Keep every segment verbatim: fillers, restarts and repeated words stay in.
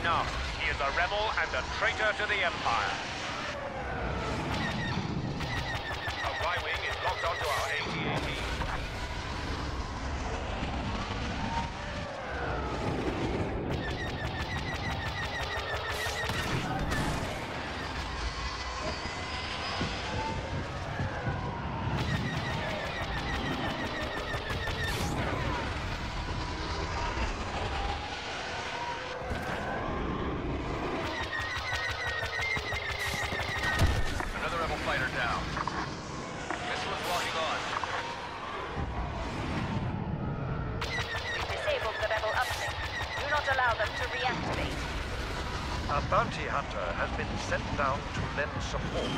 enough. He is a rebel and a traitor to the Empire. A Y-wing is locked onto our A T A T. Fighter down. Missile is locking on. We've disabled the rebel uplink. Do not allow them to reactivate. A bounty hunter has been sent down to lend support.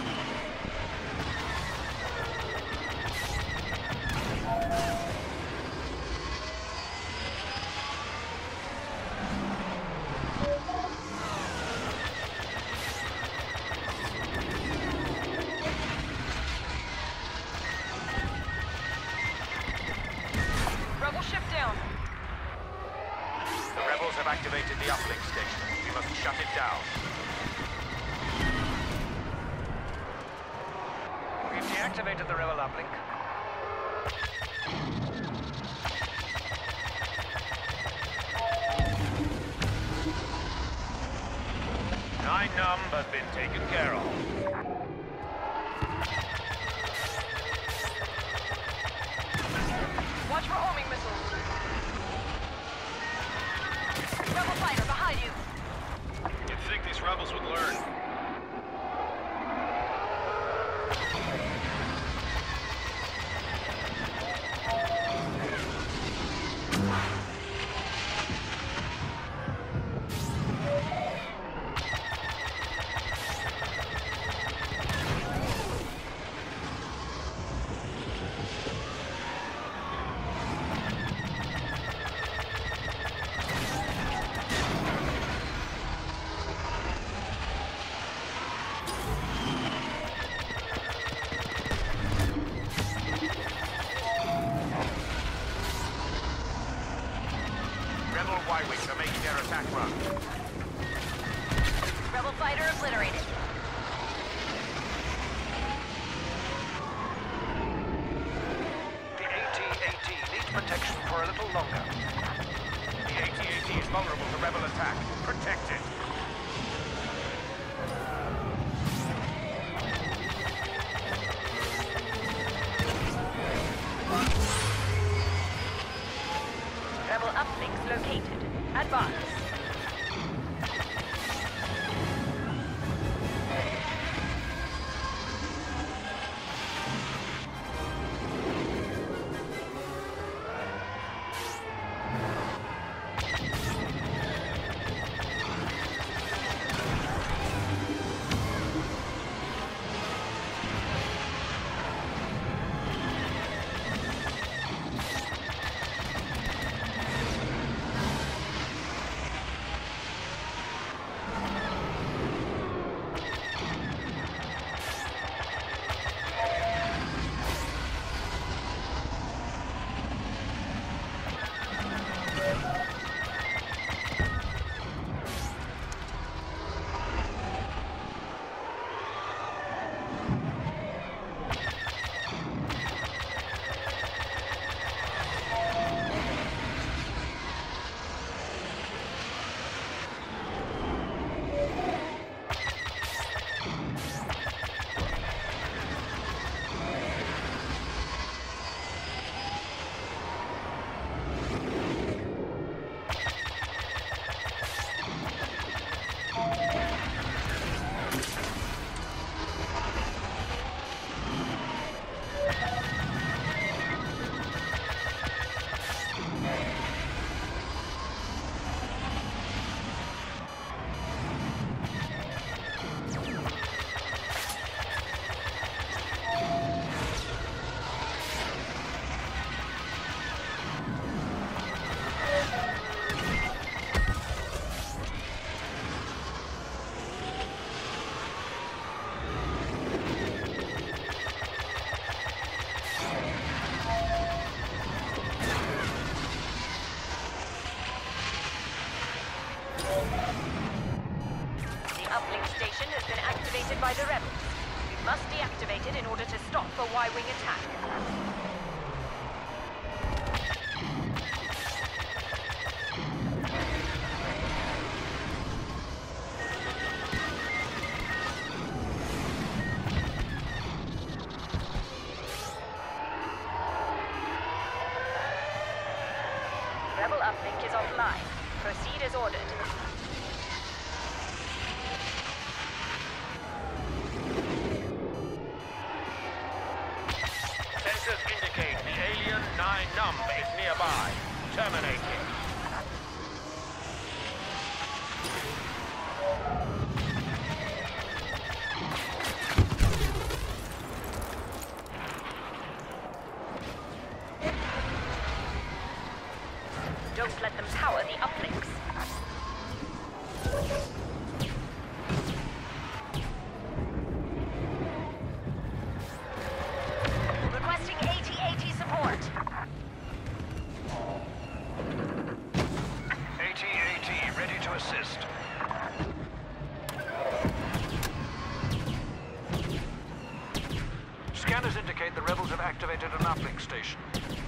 Have activated the uplink station. We must shut it down. We've deactivated the rebel uplink. Nine Numb has been taken care of. Watch for homing missiles. Rebel fighter behind you. You'd think these rebels would learn. Rebel Y-wings are making their attack run. Rebel fighter obliterated. The A T A T needs protection for a little longer. The A T A T is vulnerable to rebel attack. Protect it. Rebel uplinks located. Advance. uplink station has been activated by the rebels. You must deactivate it in order to stop a Y-wing attack. Rebel uplink is offline. Proceed as ordered. Sensors indicate the alien nine Num is nearby. Terminate it. Don't let them power the uplinks. Requesting AT AT support. AT AT, ready to assist. Scanners indicate the rebels have activated an uplink station.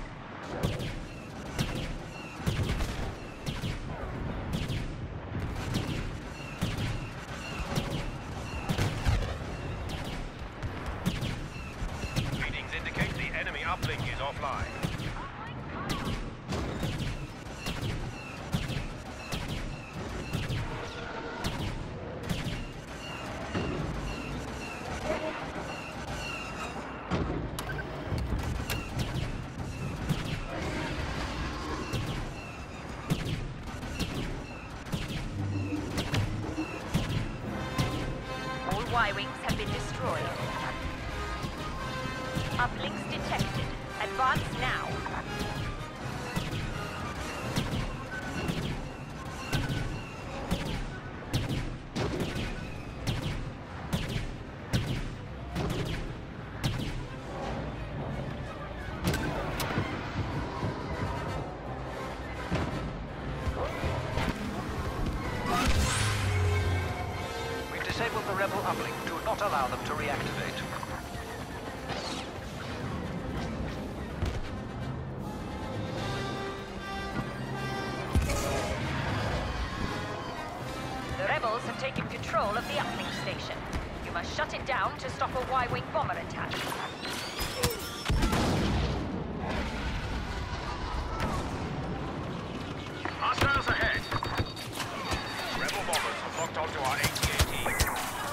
Readings indicate the enemy uplink is offline. All Y-wings have been destroyed. Uplinks detected. Advance now. We've disabled the rebel uplink. Do not allow them to reactivate. The rebels have taken control of the uplink station. You must shut it down to stop a Y-wing bomber attack. Hostiles ahead. Rebel bombers have locked onto our A T A T.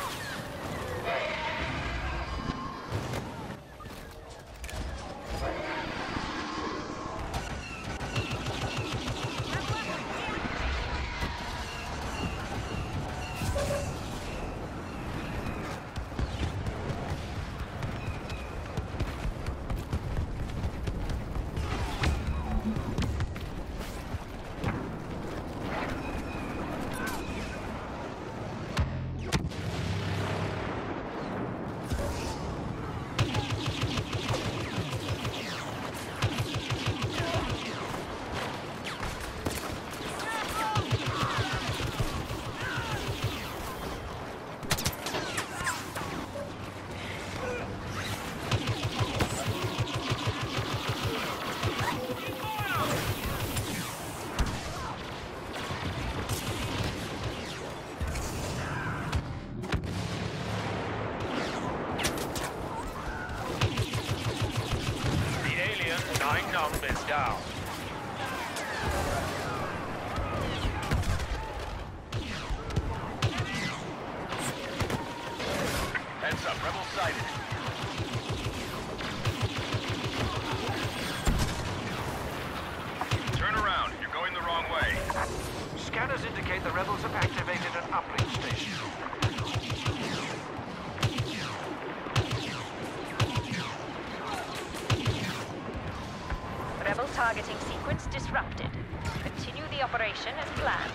Nine Num is down. Heads up, rebel sighted. Turn around, you're going the wrong way. Scanners indicate the rebels have activated an uplink station. Rebel targeting sequence disrupted. Continue the operation as planned.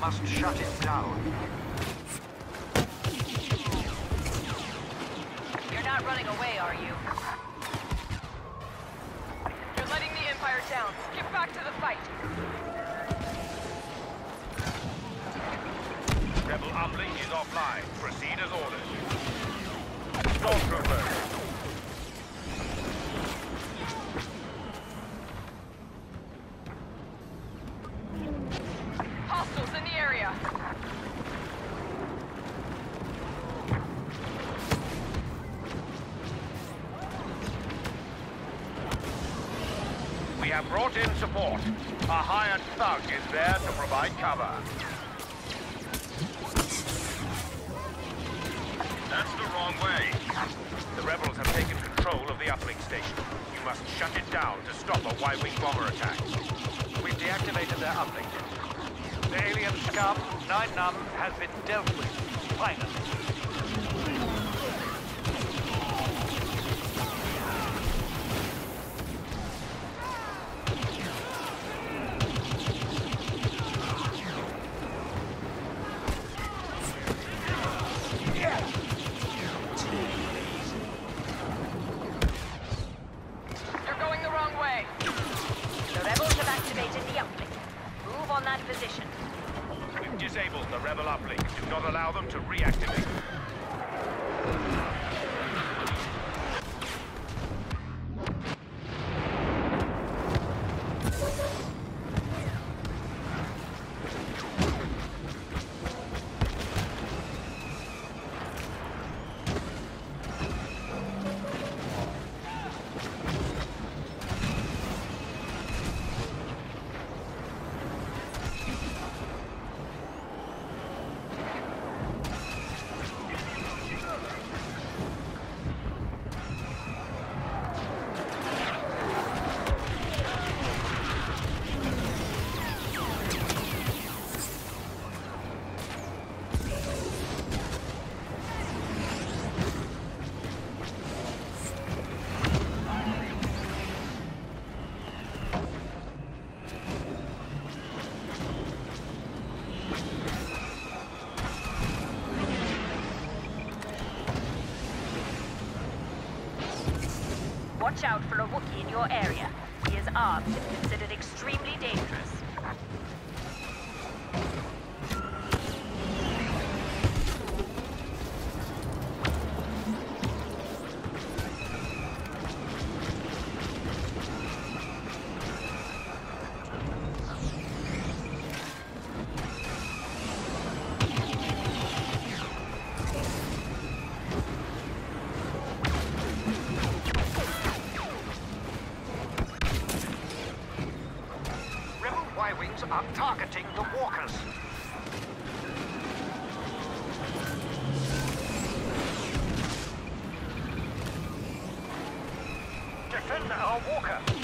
must shut it down. You're not running away, are you? You're letting the Empire down. Get back to the fight. Rebel uplink is offline. Proceed as ordered. Stormtroopers. Hostiles in the area. We have brought in support. A hired thug is there to provide cover. That's the wrong way. The rebels have taken control of the uplink station. You must shut it down to stop a Y-wing bomber attack. We've deactivated their uplink. The alien scum, Nien Nunb, has been dealt with. Finally. You're going the wrong way. The rebels have activated the uplink. Move on that position. We've disabled the rebel uplink. Do not allow them to reactivate. Watch out for a Wookiee in your area. He is armed and considered extremely dangerous. Y-wings are targeting the walkers. Defend our walker.